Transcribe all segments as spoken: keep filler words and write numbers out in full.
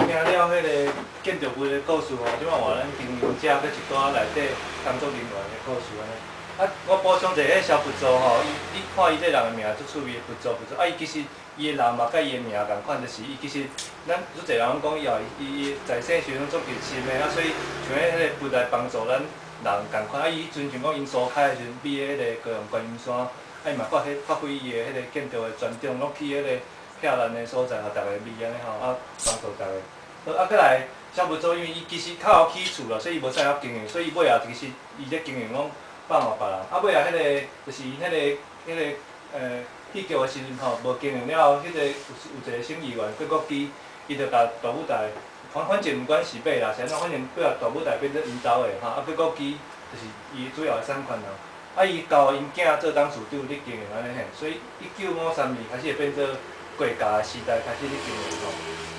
听了迄个建筑物的故事吼，即摆换咱经营者搁一寡内底工作人员的故事安尼。啊，我补充一下，迄小佛祖吼，伊你看伊这人的名足趣味，佛祖佛祖。啊，伊其实伊的人嘛，甲伊的名共款，就是伊其实咱足侪人拢讲以后，伊伊在世时阵足热心的，啊，所以像迄个佛来帮助咱人共款。啊，伊迄阵像讲因所开的时阵，比迄个高雄观音山，啊，伊嘛发挥发挥伊的迄个建筑的专长，拢去迄个漂亮的所在，互逐个美安尼吼，啊，帮助逐个。好，啊，再来小佛祖，因为伊其实较后起厝咯，所以伊无啥晓经营，所以尾后其实伊咧经营拢。放互别人，啊尾啊，迄个就是迄个迄个呃戏剧的时阵吼，无经营了后，迄个有有一个省议员过国基，伊就甲大舞台，反反正毋管是买啦，是安怎，反正过来大舞台变做因兜的吼，啊过国基就是伊主要的产权人，啊伊交因囝做董事长咧经营安尼嘿，所以一九五三年开始会变做国家的时代开始咧经营吼。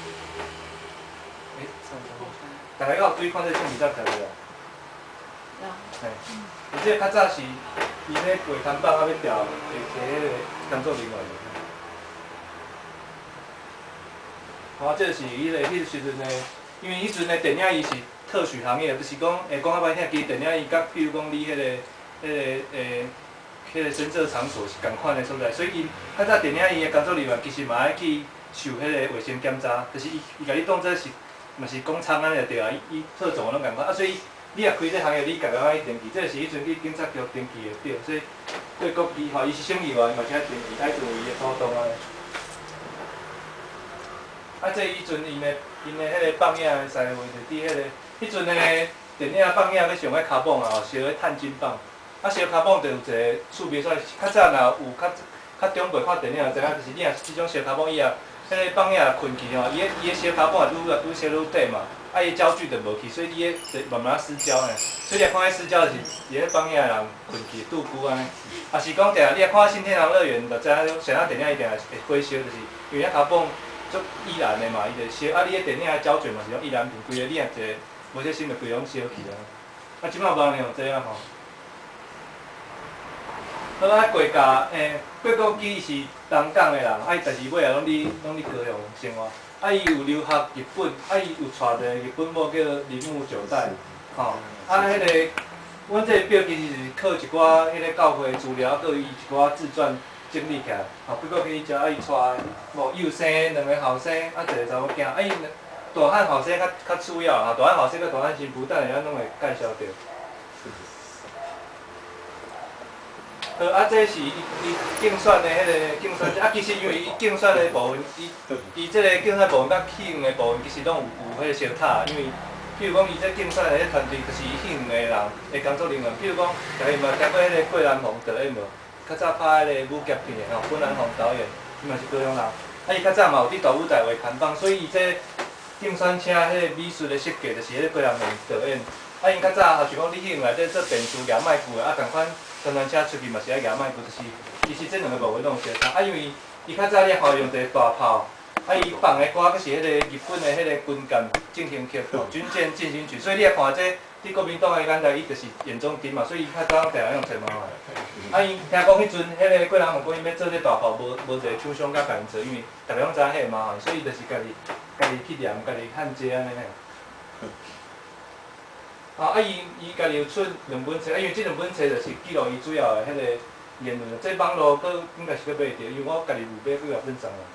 诶，差不多。大家有注意看这相片才知着啦。有。嘿。而且较早是伊咧画摊板啊，要调会找迄个工作人员。好，这是伊个迄时阵的，因为迄阵的电影伊是特许行业，就是讲会讲较歹听，其实电影伊甲比如讲你迄个、迄个诶、迄个深色场所是共款的所在，所以伊较早电影伊的工作人员其实嘛爱去受迄个卫生检查，就是伊伊甲你当做是嘛是工厂安尼就对啊，伊伊特种拢共款啊，所以。你若开这行业，你家己爱登记，这是迄阵去警察局登记的对，所以对国基吼，伊是省议员，嘛是爱登记，爱做伊的股东啊。啊，这以前因的因的迄个放映的师傅，就伫迄个迄阵的电影放映要上个卡棒啊，吼，烧个碳金棒。啊，烧卡棒就有一个趣味所在，较早若有较较中辈看电影就知影，就是你若即种烧卡棒以后，迄个放映困去吼，伊个伊个烧卡棒愈来愈烧愈短嘛。啊，伊胶具就无去，所以伊个慢慢失焦呢。所以你看迄失焦就是伫咧放映的人困去拄久安尼。啊是讲定你若看《新天堂乐园》，就知影上海电影一定会火烧，就是因为遐卡棒足易燃的嘛，伊就烧。啊，你个电影的胶卷嘛是用易燃品，规个你若一无小心就规拢烧去啊。啊，即摆无人用这样吼。好啊，国家诶，过国基是东港的人，啊，伊但是尾啊拢伫拢伫高雄生活。啊，伊有留学日本，啊，伊有娶一个日本某叫铃木九代，吼、哦。啊，迄、那个，阮这个表其实是靠一寡迄个教会资料，搁伊一寡自传整理起来。吼、哦，不过去遮，啊，伊娶某幼生两个后生，啊，一个查某囝，啊，伊大汉后生较较次要，吼，大汉后生甲大汉新妇，等下咱拢会介绍着。好，啊，这是伊伊竞选的迄个竞选，啊，其实因为伊竞选的部分，伊伊这个竞选部分甲起用的部分，其实拢有有迄个相差，因为譬如讲伊这竞选的迄团队，就是起用的人的工作人员，譬如讲，大家嘛听过迄个桂兰红导演无？较早拍迄个武侠片的吼，桂兰红导演，伊嘛是高雄人，啊，伊较早嘛有伫大舞台画看板，所以伊这竞选车迄个美术的设计，就是迄个桂兰红导演。啊，因较早也是讲你去用内底做电池夹麦克的，啊，共款。宣传车出去嘛是爱夹麦克，就是其实这两个部分拢有相差。啊，因为伊较早咧好用一个大炮，啊，伊放的歌，佫是迄个日本的迄个军舰进行曲吼，军舰进行曲，所以你来看这，伫国民党的眼内，伊就是严重金嘛，所以伊较早定用找麻烦。啊，因听讲迄阵，迄个桂人红讲伊要做这大炮，无无一个厂商甲共伊做，因为逐个拢知影迄个麻烦，所以就是家己家己去念，家己焊接安尼嘿。啊！啊，伊伊家己有出两本册，啊，因为即两本册就是记录伊主要的迄个言论。这网络佫应该是佫买着，因为我家己有买几啊本册啊。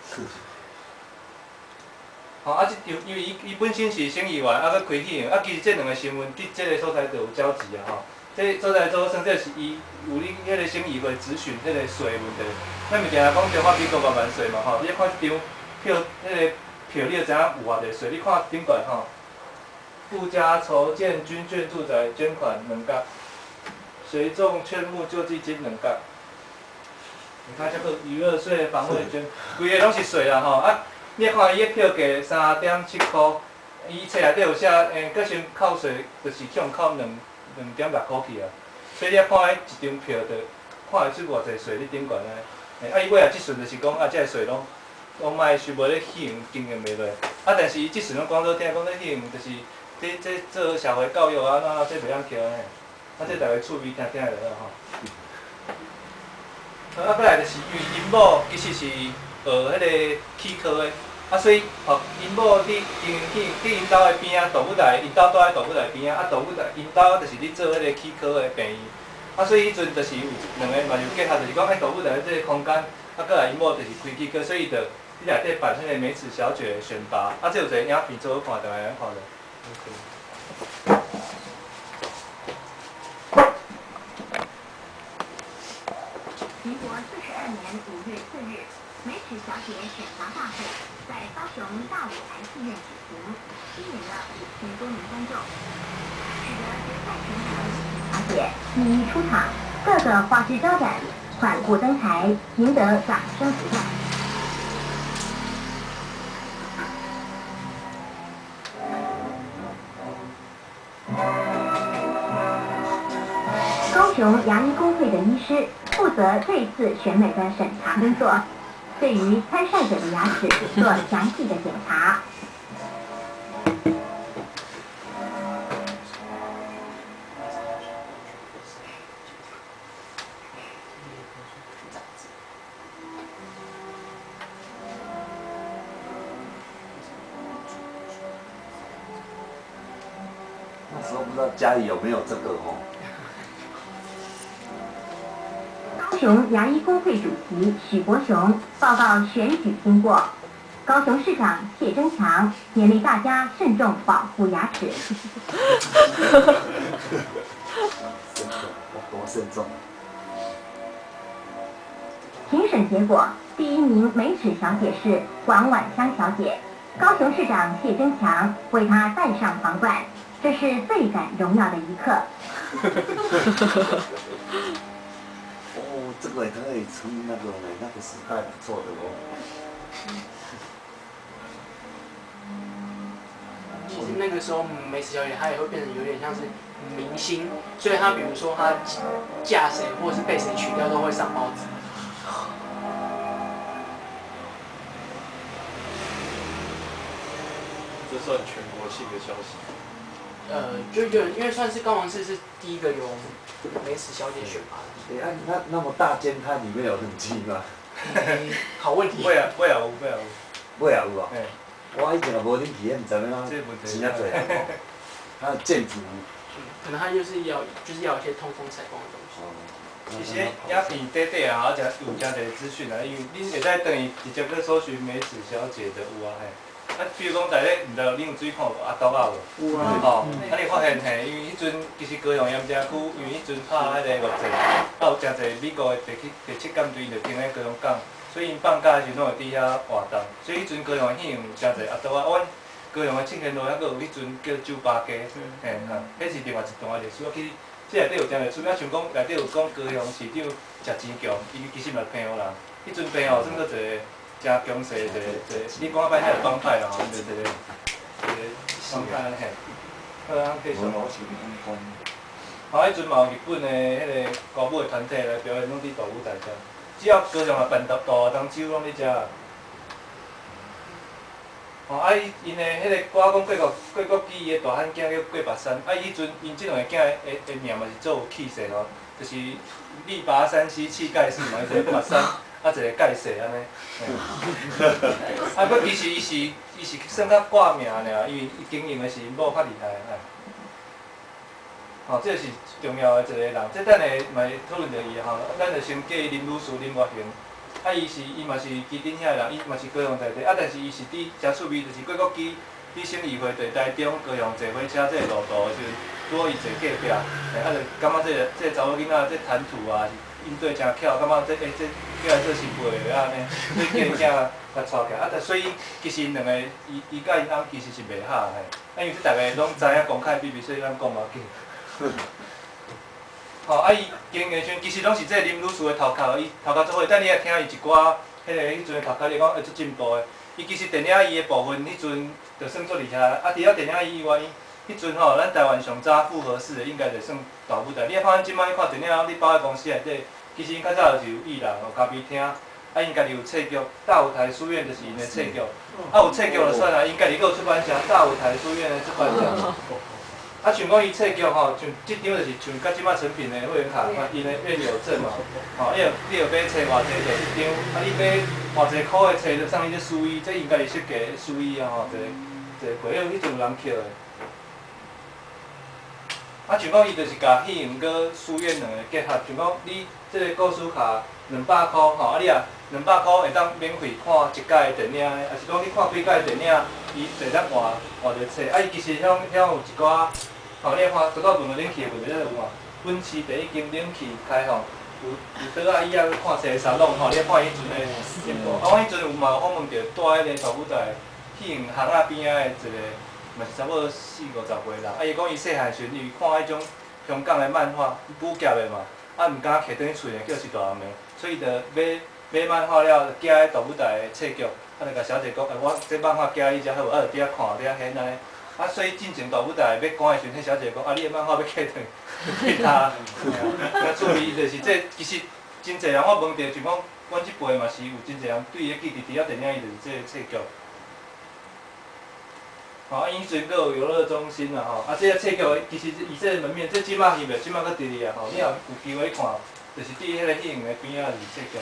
吼、啊，即就因为伊伊本身是省议员，啊，佫开起用，啊，其实这两个新闻伫即个所在就有交集啊，吼。这所在做算作是伊有你迄个省议会咨询迄个税问题。咱物件讲中华民国万万岁嘛，吼，你看即张票，迄个票你就知影有偌济税，你看顶管吼。附加筹建军眷住宅捐款两角，随众劝募救济金两角。你看这个娱乐税、房屋捐，规个拢是税啦吼。啊，你看伊个票价三点七箍，伊册内底有写，诶，佫先扣税，就是向扣两两点六箍去啊。所以你看迄一张票，就看会出偌济税伫顶悬咧。啊，伊尾啊，即阵就是讲啊，这个税拢拢卖是无咧起用经营袂落。啊，但是伊即阵拢讲做听讲咧起用，就是。这这做社会教育啊，那这袂晓听呢。啊，这大家趣味听听就好吼。啊，再来就是因为因某其实是学迄个汽科的， 啊，所以哦，因某伫因去伫因兜的边啊，大舞台，因兜住喺大舞台边啊，啊大舞台因兜就是咧做迄个气科的病院，啊所以迄阵就是有两个嘛就结合，就是讲喺大舞台即个空间，啊过来因某就是开气科，所以就你内底办迄个美齿小姐选拔，啊这有一个影片做好看，大家来看者。 民国四十二年五月四日，美齿小姐选拔大会在高雄大舞台戏院举行，吸引了五千多名观众，使得决赛全场小姐一一出场，个个花枝招展，缓步登台，赢得掌声不断。高雄牙医工会的医师负责这一次选美的审查工作，对于参赛者的牙齿做详细的检查。 那时候不知道家里有没有这个哦。 高雄牙医工会主席许国雄报告选举经过。高雄市长谢增强勉励大家慎重保护牙齿。 慎重，多慎重。 评审结果，第一名美齿小姐是王婉香小姐，高雄市长谢增强为她戴上皇冠，这是倍感荣耀的一刻。 哦，这个也可以称那个呢，那个时代不错的哦。 其实那个时候美齿小姐她也会变成有点像是明星，所以她比如说她嫁谁或者是被谁娶掉都会上报纸。 这算全国性的消息。 呃，就有因为算是高雄市是第一个有美齿小姐选拔的。 哎、啊，那那么大间，它里面有冷气吗？ 好问题。 会啊，会啊，有，会啊有。 会啊有啊。 嘿我以前也无恁体验，唔知影啊，钱啊侪啊。它的建筑。 可能它就是要就是要有一些通风采光的东西。 哦。 其实影片底底啊，有诚有诚侪资讯啊，因为恁会使等于直接去搜寻美齿小姐的有啊嘿。啊，比如讲内底，毋知恁有注意看无阿豆仔无？ 有啊。 哦，啊你发现嘿，因为迄阵其实高雄盐城区，因为迄阵拍迄个月祭，啊有诚侪美国的第七第七舰队就停咧高雄港，所以因放假的时阵拢会伫遐活动，所以迄阵高雄的戏有诚侪阿豆仔，阮高雄的庆田路还佫有迄阵叫酒吧街，嘿哈，迄是另外一段历史。其实这内底有诚侪出名，像讲内底有讲高雄市长食钱强，伊其实嘛朋友人，迄阵朋友算佫一个。真强势一个一个，你讲摆遐个帮派啦吼，就一个一个帮派嘿。好，咱继续。啊，迄阵嘛有日本的迄个歌舞的团体来表演，拢伫大舞台遮。只要高雄啊办大大活动，酒拢伫遮。哦，啊，伊因的迄个我讲过国过国记伊的大汉囝叫过白山，啊，伊迄阵因即两个囝的的名嘛是做有气势吼，就是力拔山兮气盖世嘛，伊做白山。啊，一个介绍安尼，啊，佮其实伊是伊是算较挂名尔，因为伊经营的是因某较厉害啊。吼，这是重要的一个人，这等下嘛讨论着伊吼，咱就先叫伊林女士林月萍。啊，伊是伊嘛是基丁遐人，伊嘛是高雄在地，啊，但是伊是伫诚出名，就是过国机伫省议会在台中高雄坐火车这个路途的时阵，拄好伊坐隔壁，啊，就感觉这个这个查某囡仔这谈吐啊。应对诚巧，感觉这诶这叫来做新辈的安尼，所以叫因囝甲带起来。啊，所以其实因两个伊伊甲因翁其实是袂合嘿。啊，因为这大家拢知影公开秘密，所以咱讲嘛紧。吼，啊伊经营时其实拢是这林女士的头壳，伊头壳做伙，等你来听伊一寡迄个迄阵的头壳，你讲会足进步的。伊其实电影伊的部分，迄阵就算足厉害。啊，除了电影以外，迄阵吼，咱台湾上早复合式的应该就算大舞台。你啊看，即摆你看电影，你包喺公司内底。其实因较早就是有艺人哦，咖啡厅，啊因家己有册剧，大舞台书院就是因的册剧，啊有册剧就算啦，因家己佫有出版社，大舞台书院的出版社。 啊，像讲伊册剧吼，像即张就是像甲即摆成品的会员卡，因的院有证嘛，吼，你要你要买册偌济就一张，啊，你买偌济箍的册就送你这书衣，这应该是设计的书衣啊吼，一个一个贵，迄迄阵有人捡的。啊，像讲伊就是甲戏院佮书院两个结合，像讲你即个故事卡两百箍吼，啊你啊两百箍会当免费看一届的电影的，啊是讲你看几届的电影，伊会当换换着册，啊伊其实遐遐有一寡。吼，你看，拄到问到冷气的问题，你有无？本市第一间冷气开放，有有倒啊椅啊去看西沙龙吼，你看迄阵的节目。啊，我迄阵有嘛访问着住迄个大舞台戏院巷仔边仔的一个，嘛是差不多四五十岁人。啊，伊讲伊细汉时伊看迄种香港的漫画，武侠的嘛，啊毋敢摕转去厝呢，叫一大暗的，所以就买买漫画了，寄喺大舞台的册局，啊，就甲小姐讲，哎，我这漫画寄你遮好，啊，就伫遐看，伫遐翕安尼。啊，所以进前大舞台要赶的时阵，迄小姐讲，啊，你的漫画要寄转给他，啊，注意就是这其实真侪人我问着，就讲阮即辈嘛是有真侪人对迄记伫伫遐电影，伊就是这个册局。吼，啊，以前阁有游乐中心啦吼，啊，这个册局其实以这个门面，这即摆翕袂，即摆阁伫哩啊吼，你若有机会看，就是伫迄个戏院的边仔是册局。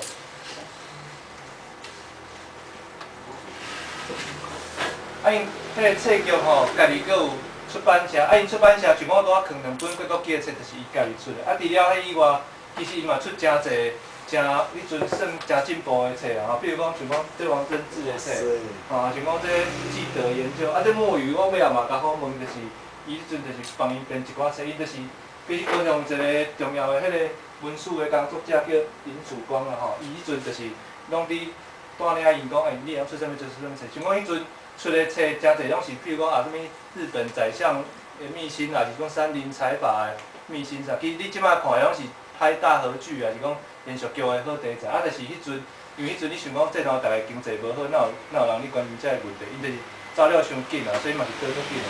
啊，因迄个册局吼，家己阁有出版社，啊，因出版社像我拄仔藏两本国国记的册，就是伊家己出的。啊，除了迄以外，其实伊嘛出诚侪、诚迄阵算诚进步的册啦吼。比如讲，像讲这王贞治的册，吼，像讲这记得研究，啊，这墨鱼我尾仔嘛甲访问，就是伊迄阵就是帮伊编一寡册，伊就是比如高雄一个重要的迄个文史的工作者叫林曙光啦吼，伊迄阵就是拢伫带领因讲，哎，你要出啥物就出啥物册，像讲迄阵。出的册诚侪拢是，譬如讲啊，什物日本宰相的秘辛啦，是讲山林采法的秘辛啥。其实你即摆看的拢是拍大河剧啊，是讲连续剧的好题材。啊，就是迄阵，因为迄阵你想讲这头大家经济无好，哪有哪有人去关心这个问题？因就是走了伤紧啊，所以嘛是倒足紧的。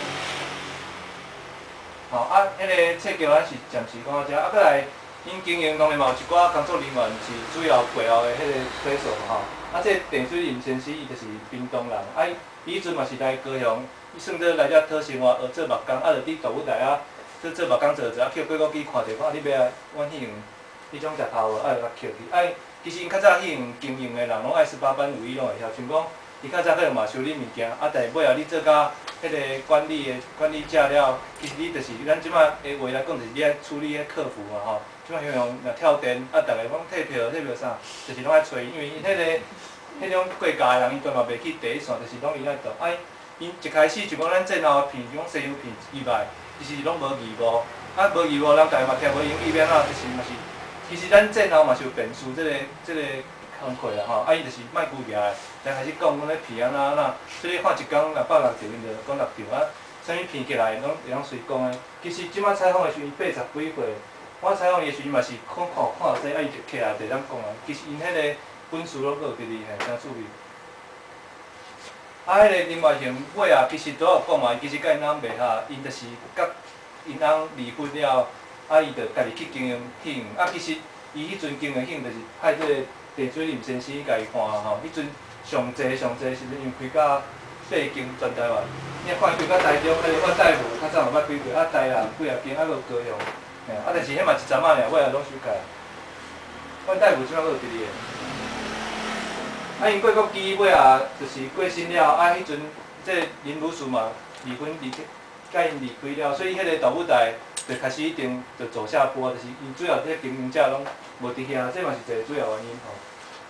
吼、哦、啊，迄、那个册局咱是暂时讲到遮，啊，再来因经营当然嘛有一寡工作人员是主要背后的迄个推手吼。啊，这电水林先生伊就是屏东人，啊。伊迄阵嘛是来高雄，伊算做来遮讨生活，学做木工，啊，就伫大舞台啊，做做木工做做，啊，去过国机看着，讲啊，你要来阮戏院，迄种食头无，啊，就甲捡去。啊，其实因较早戏院经营的人，拢爱十八般武艺拢会晓，像讲，伊较早可能嘛修理物件，啊，但是尾后你做甲迄个管理的管理者了，其实你就是咱即摆的话来讲，就是你爱处理迄客服嘛吼。即摆像若跳电，啊，逐个讲退票退票啥，就是拢爱找伊，因为因迄个。迄种过价的人，伊专嘛袂去第一线，就是拢伊来做。啊，因一开始就讲咱战后的片，就讲西洋片以外，其实拢无义务。啊，无义务，人家嘛听无英语变啊，就是嘛是。其实咱战后嘛是有变数，即、这个即、这个工课啦吼。啊，伊就是卖顾业的，才开始讲讲咧片安那那，所以看一工若百六场，因就讲六场啊。啥物片起来，拢会晓随讲的。其实即摆采访的时阵，伊八十几岁，我采访伊的时阵嘛是看看看到这，啊伊就起来就当讲啊。其实因迄、那个。本事拢搁有伫哩，嘿，真趣味。啊，迄个林外雄尾啊，其实拄有讲嘛，伊其实甲因翁袂合，因就是甲因翁离婚了，啊，伊就家己去经营戏院。啊，其实伊迄阵经营戏院就是派这个地水林先生家己看吼。迄阵上济上济时阵，因为开到八间全台湾，你看开到台中，迄个我大埔较早有捌开过，啊，台南几啊间，啊，搁有高雄，嘿，啊，但是迄嘛一阵仔尔，尾啊拢收起来。我大埔即摆搁有伫哩个。啊，因过国机尾啊，就是过身了，啊，迄阵这林女士嘛，离婚离甲因离开了，所以迄个大舞台就开始一定就走下坡，就是因主要这经营者拢无伫遐，这嘛是一个主要原因吼。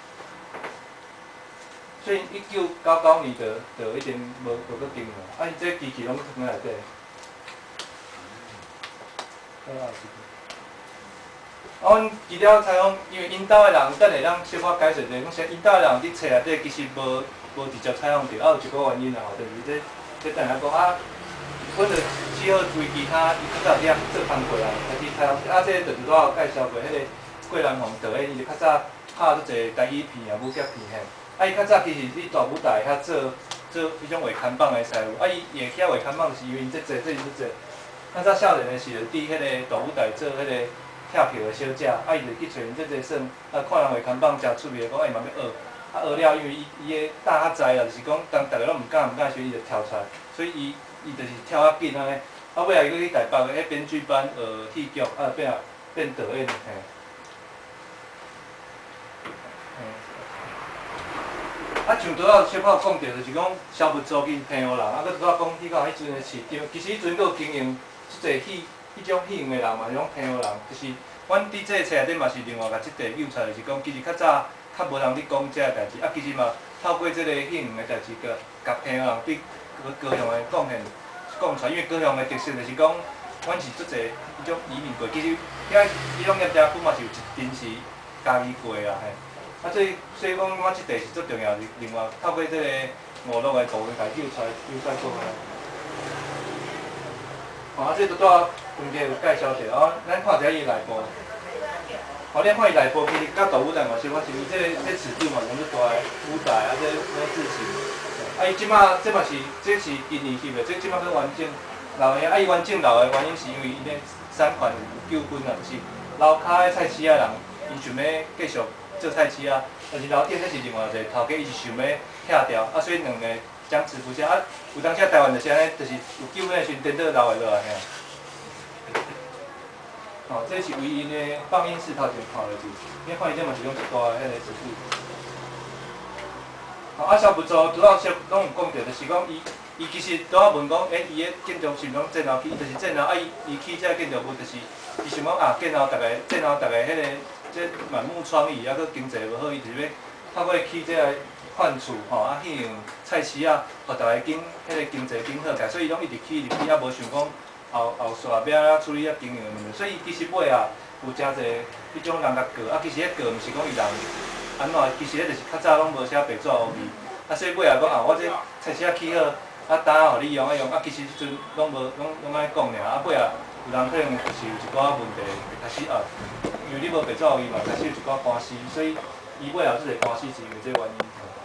所以一九九九年就就一定无无搁经营，啊，因这机器拢藏内底。好啊，啊，阮记了采访，因为因兜的人，等下咱小可解释者，讲说因兜的人伫册内底其实无无直接采访着，啊有一个原因啦吼，就是这这等下讲啊，阮着只好为其他伊较早伫遐做工课啊，开始采访，啊这就是拄有介绍过，迄个桂兰红导演，伊就较早拍足侪台语片啊、武侠片嘿，啊伊较早其实伫大舞台遐做做迄种画刊榜的师傅，啊伊会晓画刊榜，是因为因这做这是做，较早少年的时阵，伫迄个大舞台做迄个。跳票的小姐，啊，伊就去找因这个算，啊，看人画刊榜诚趣味，讲哎嘛要学，啊学了，因为伊伊个胆较知啦，就是讲当逐个拢毋敢毋敢学，伊就跳出来，所以伊伊就是跳较紧安尼， 啊，尾来佫去台北个迄编剧班学戏剧，啊变啊变导演嘿。啊，像拄仔小可讲着，就是讲消费租金平互人，啊，佮拄仔讲你讲迄阵个市场，其实迄阵佫有经营即个戏迄种戏院的人嘛，是讲平互人，就是阮伫这个册内底嘛是另外甲即块揪出来，就是讲其实较早较无人伫讲这个代志，啊，其实嘛透过即个戏院的代志，甲甲平互人对高雄的贡献讲出来，因为高雄的特色就是讲，阮是做者迄种移民过，其实遐迄种业者本嘛是有一阵是家己过啦嘿。啊，所以所以讲，我即块是最重要，是另外透过即个网络的部分，家揪出来，揪出来过来。哦，啊，这拄拄中间有介绍者，哦，咱看一下伊内部。哦，你看伊内部其实甲大舞台嘛，是我是伊这这尺度嘛，用得大个舞台啊，这这字型。啊，伊即马这嘛是，这是今年翕的，这即马佫完整留的。啊，伊完整留的原因是因为伊咧产权有纠纷啊，就是楼骹的菜市仔人，伊想要继续。做菜市啊，但是楼顶那是另外一个头家，伊是想要拆掉，啊，所以两个僵持不下。啊，有当时台湾就是安尼，就是有纠纷的时阵，颠倒留下落来吓。哦，这是唯一的放映室头前看的就是，因为放映这嘛是用一大迄个尺度。哦，啊，消费租拄仔小拢有讲着，就是讲伊伊其实拄仔问讲，诶，伊的建筑是拢建楼起，就是建楼啊，伊伊起这建筑物，就是伊想讲啊，建楼逐个建楼逐个迄个。这满目疮痍，啊，佮经济无好，伊就是要透过起这个换厝吼，啊，去用菜市啊，互逐个经迄个经济经好起来，所以拢一直起一直起，啊，无想讲后后续要安怎处理啊经营的问题。所以其实尾啊有真侪迄种人甲告，啊，其实迄告毋是讲伊人安怎，其实迄就是较早拢无写白纸黑字，啊，所以尾啊讲啊，我这菜市啊起好，啊，单啊互你用啊用，啊，其实迄阵拢无拢拢安尼讲尔，啊，尾啊有人可能就是有一寡问题开始啊。因为你无白纸黑字嘛，开始有一寡官司，所以伊尾后即个官司是因为这个原因。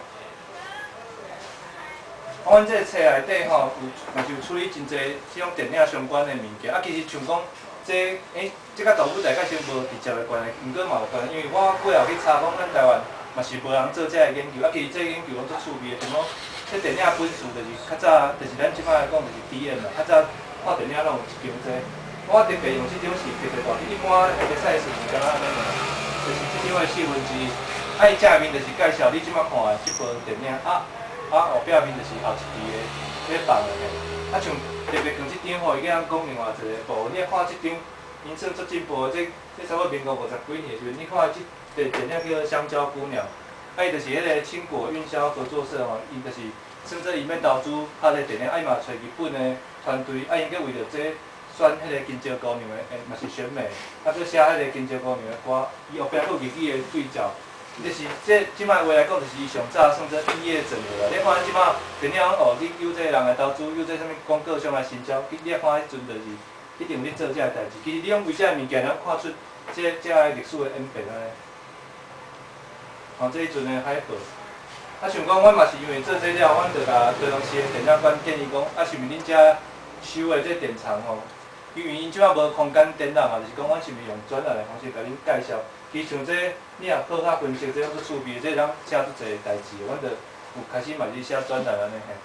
啊，阮这个册内底吼，有嘛是有处理真侪即种电影相关的物件。啊，其实像讲这诶，这甲大舞台甲先无直接的关系，毋过嘛有关系，因为我过后去查讲，咱台湾嘛是无人做这个研究。啊，其实这个研究拢足趣味的，像讲这电影本事就是较早，就是咱即摆来讲就是 D M 啦，较早看电影拢有一间这。我特别用这种是特别大，一般会使是是干安尼个，就是这种的细分之一。啊，伊正面就是介绍你即摆看的这部电影，啊啊后壁面就是后一支的咧放的嘿。啊，像特别用这张吼，伊甲咱讲另外一个部，你来看这张，因算足进步的，这这差不多民国五十几年的时阵，你看这部电影叫做《香蕉姑娘》，啊，伊就是迄个青果运销合作社吼，伊就是算做伊要投资拍这电影，啊伊嘛找日本的团队，啊因佮为着这。选迄个金蕉姑娘的，诶，嘛是选美，啊，佮写迄个金蕉姑娘的歌，伊后壁佫有日语的对照，就是这即摆话来讲，就是伊上早算做异业整合啦。你看即摆电影哦，你有这个人来投资，有这啥物广告上来成交，你来看迄阵就是一定有咧做这个代志。其实你用为这个物件，能看出这这个历史的演变安尼。哦，这一阵的海报，啊，想讲，阮嘛是因为做这了，阮就甲高雄市的电影馆建议讲，啊，是毋是恁遮收的这电厂吼？因为因即摆无空间展览嘛，就是讲阮是毋是用专栏的方式甲恁介绍。其实像这你若好较分析，这种足趣味，这咱写足侪代志，阮就有开始嘛是写专栏安尼嘿。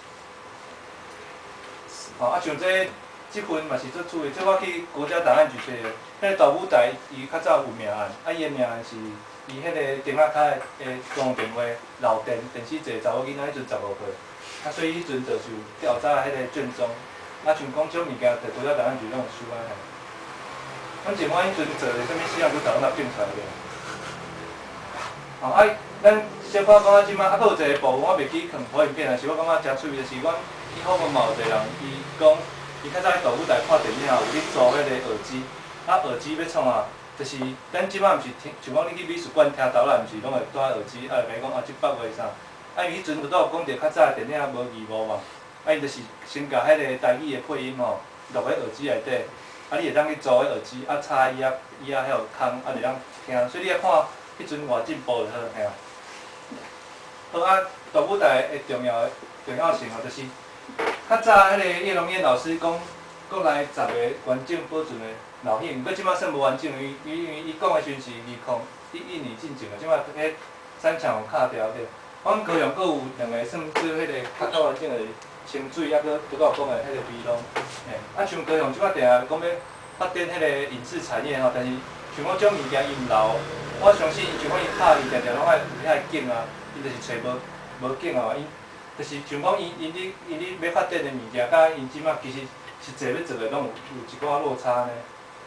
哦，啊像这即份嘛是足趣味，这我去国家档案局找的。迄个大舞台伊较早有命案，啊伊的命案是伊迄个电话卡的诶公用电话漏电，电视坐查某囡仔迄阵十五岁，啊所以迄阵就是有调查迄个卷宗。啊，像讲种物件，摕国家档案局拢有收安尼。阮前摆迄阵做的啥物事啊，佫台湾也变出来个。哦，啊，咱小可讲啊，即摆啊，佫有一个部分我袂记放投影片啊，是我感觉诚趣味，就是阮以后嘛有一个人，伊讲伊较早喺大舞台看电影有去租迄个耳机，啊耳机要创啊，就是咱即摆毋是听，像讲你去美术馆听导览，毋是拢会戴耳机，啊，会讲啊，即百月啥，啊，伊迄阵拄都有讲着较早的电影无字幕嘛。啊，伊就是先甲迄个台语的配音吼录喺耳机内底，啊，你会当去租迄耳机，啊插伊啊伊啊迄个空，啊会当听，所以你来看迄阵偌进步就好嘿啊。好啊，大舞台的重要的重要性吼，就是较早迄个叶龙燕老师讲，国内十个完整保存的老戏，毋过即摆算无完整，因为因为伊讲的时阵是二零一一年进前的，即摆迄三场有卡掉个。阮高雄佫有两个算做迄个较较完整的。 清水，啊，搁拄到讲的迄个美容，嘿，啊，像高雄即摆定定讲要发展迄个影视产业吼，但是像讲种物件伊毋留，我相信像讲伊拍伊定定拢爱有遐景啊，伊就是找无无景啊，伊就是像讲伊伊咧伊咧要发展的物件，甲伊即摆其实实际要做的拢有有一寡落差呢。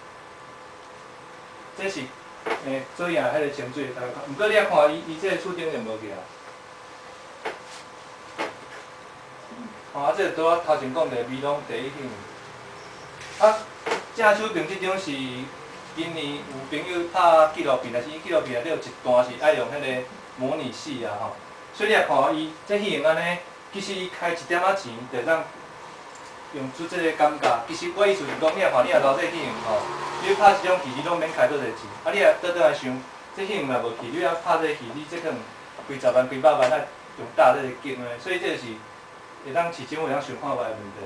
这是诶做影迄个清水，毋过你啊看伊伊这个厝顶就无去啊。哦，啊，这个拄我头前讲的美容第一品。啊，正手边即张是今年有朋友拍纪录片，但是伊纪录片内底有一段是爱用迄个模拟戏啊吼。所以你啊看伊这戏用安尼，其实伊开一点仔钱，就让用出这个感觉。其实我意思是讲，你啊看你啊留这戏用吼，你拍一种戏你拢免开多侪钱。啊，你啊倒倒来想，这戏用若无去，你啊拍这戏，你这可能几十万、几百万啊用大这个景诶，所以这是。会当市场会当想看卖的问题。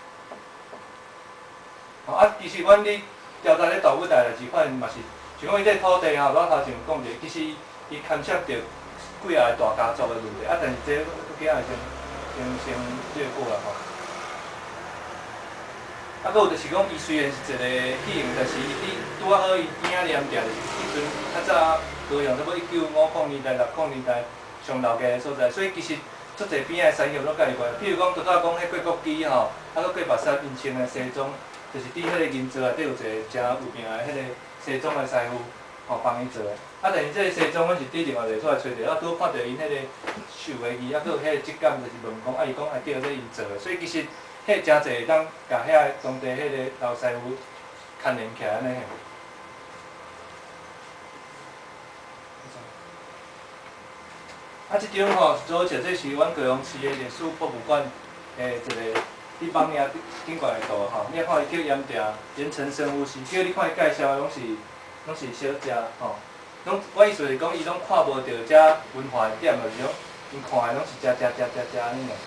吼啊，其实阮咧调查咧大舞台就是款嘛是，像讲伊这土地吼，我头前讲者，其实伊牵涉着几啊个大家族的问题，啊，但是这个几啊先先先略过啦吼。啊，搁有就是讲，伊虽然是一个戏院，但是伊伫拄啊好伊边仔连店，就是迄阵较早高雄差不多一九五零年代、六零年代上头家的所在，所以其实。足侪边仔产业拢介入过，譬如讲，拄仔讲迄过国机吼，啊，搁过目屎因穿的西装，就是伫迄个银座内底有一个真有名的迄个西装的师傅，吼帮伊做的。啊，但是这个西装，阮是伫另外一个出来找着，啊，拄看到因迄个绣的字，啊，搁有迄个质感，就是问讲，啊，伊讲啊，叫这因做的，所以其实迄真侪当甲遐当地迄个老师傅牵连起来安尼。啊，即张吼是做者，这是阮高雄市的历史博物馆诶一个伫网页顶悬的图吼。你看伊叫盐埕盐城生物系，叫你看伊介绍的拢是拢是小食吼。拢我意思是讲，伊拢看无到遮文化的点，就是讲因看的拢是食食食食食安尼尔。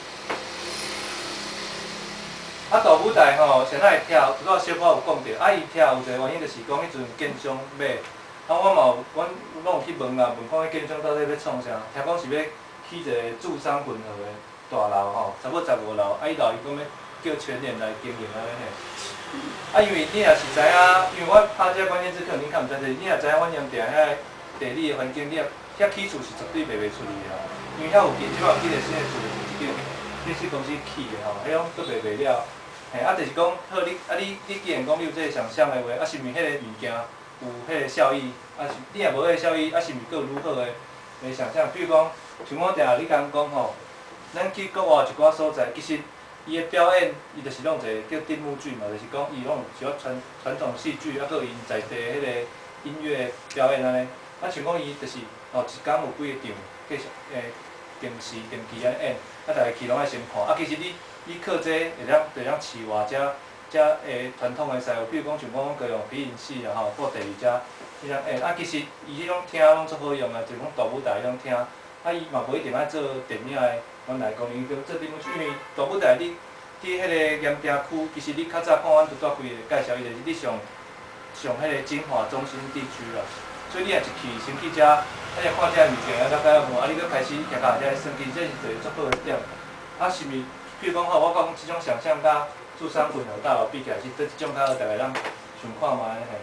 啊，大舞台吼，谁会跳？拄仔小可有讲着，啊，伊跳有一个原因就是讲，迄阵建商买。啊，我嘛有，阮拢有去问啦，问看迄建商到底要创啥？听讲是要起一个住商混合的大楼吼，差不多十五楼。啊，伊楼伊讲要叫全年来经营安尼嘿。啊，因为你若是知影，因为我拍这关键字可能恁较毋知势，你若知影阮盐埕遐地理的环境，你遐起厝是绝对卖袂出去的吼。因为遐有近即摆有几个新的厝就是一间建设公司起的吼，迄种佫卖袂了。嘿，啊，就是讲好，你啊你你既然讲你有这个想象的话，啊，是毋是迄个物件？有迄个效益，啊是你若无迄个效益，啊是毋是佫有愈好诶诶想象？比如讲，像我定下你讲讲吼，咱去国外一寡所在，其实伊诶表演，伊就是弄一个叫定目剧嘛，就是讲伊弄像传传统戏剧，啊，佫有因在地迄个音乐表演安尼。啊，像讲伊就是哦，一工有几个场，继续诶定时定期安尼演，啊，逐个去拢爱先看。啊，其实你你靠这会当会当市外遮。遮诶传统诶师傅，比如讲像我讲高雄皮影戏啊吼，或第二遮迄种诶，啊其实伊迄种厅拢足好用啊，就讲大舞台迄种厅，啊伊嘛无一定爱做电影诶，阮来讲伊叫做顶因为大舞台你伫迄个盐埕区，其实你较早看阮拄拄几个介绍伊就是你上上迄个精华中心地区啦，所以你若一去先去遮，啊你看遮物件啊了解啊无，啊你搁开始行到遮算计，这是一个足好诶点。啊是毋是？比如讲吼，我讲即种想象甲。住商混合大楼比起来，是这种较好，大概咱想看嘛嘿。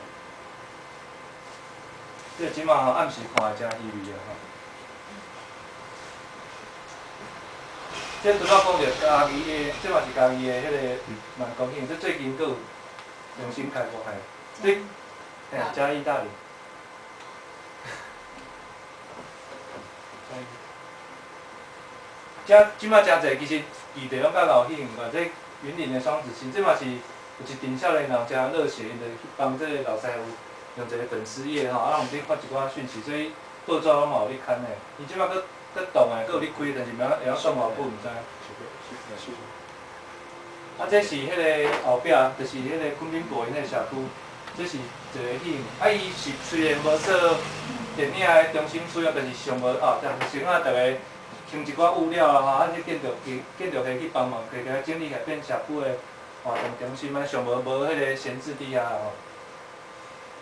这即马吼暗时看会真稀微啊吼。这拄仔讲着家己的，这嘛是家己的迄个蛮高兴。这最近佫有重新开发嘿，这嘿嘉义大理。遮即马真侪，其实异地拢较有兴趣，这。云林的双子星，这嘛是有一群少年人真热血，因着去帮这个老师傅用一个粉丝页吼，啊，有伫发一寡讯息，所以报纸拢嘛有咧刊的。伊即马佫佫动诶，佫有咧开，但是名会晓送偌久毋知。啊，这是迄个后壁，就是迄个昆明博因迄个社区，这是一个戏。啊，伊是虽然无做电影的中心主要，但是上无哦，先啊，逐个。添一寡物料啊，吼，啊，去建筑去建筑系去帮忙，加加整理起来变社区的活动中心啊，上无无迄个闲置地啊吼。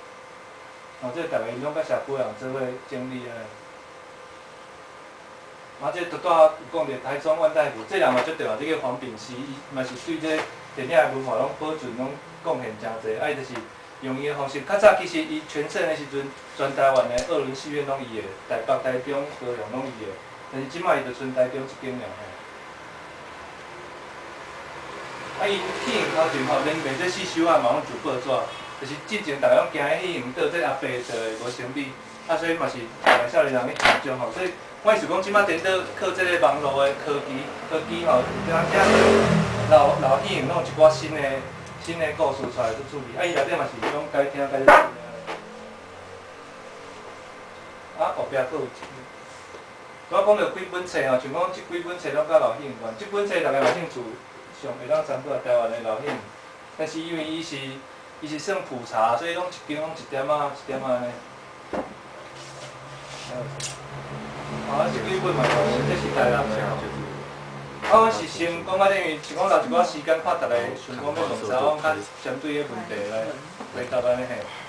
哦，这逐个因拢甲社区人做伙整理啊。 啊，这拄拄有讲着台中万代富，这人嘛足对啊，这个黄炳熙，伊嘛是对这电影的文化拢保存拢贡献诚济，啊，伊就是用伊的方式。较早其实伊全盛的时阵，全台湾的二轮戏院拢伊的，台北、台中、高雄拢伊的，但是即摆伊就剩台中一间了吼。啊，伊去影头前吼，连卖这四手啊嘛拢就报纸，就是之前大家拢惊迄影倒这阿伯就会无生理，啊，所以嘛是大少年人去集中吼，所以我是讲即摆颠倒靠这个网络的科技，科技吼，就咱听老老戏影拢有一寡新的新的故事出来做处理，啊，伊内底嘛是讲该听该听。啊，后壁佫有一个，我讲着几本册吼，像讲即几本册拢甲老戏有关，即本册大家有兴趣。上会当参考台湾的老戏，但是因为伊是伊是算普查，所以拢一间拢一点仔一点仔安尼。啊，这几本嘛，这是台南的。啊，我是先讲啊，因为是讲留一寡时间，拍逐个想讲要问啥，我较针对个问题来回答安尼嘿。